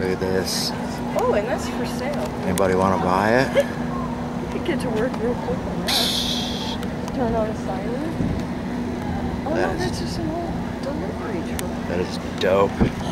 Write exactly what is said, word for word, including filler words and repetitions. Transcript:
Look at this. Oh, and that's for sale. Anybody want to buy it? You could get to work real quick on that. Turn on a siren. Oh That no, is- that's just an old delivery truck. That is dope.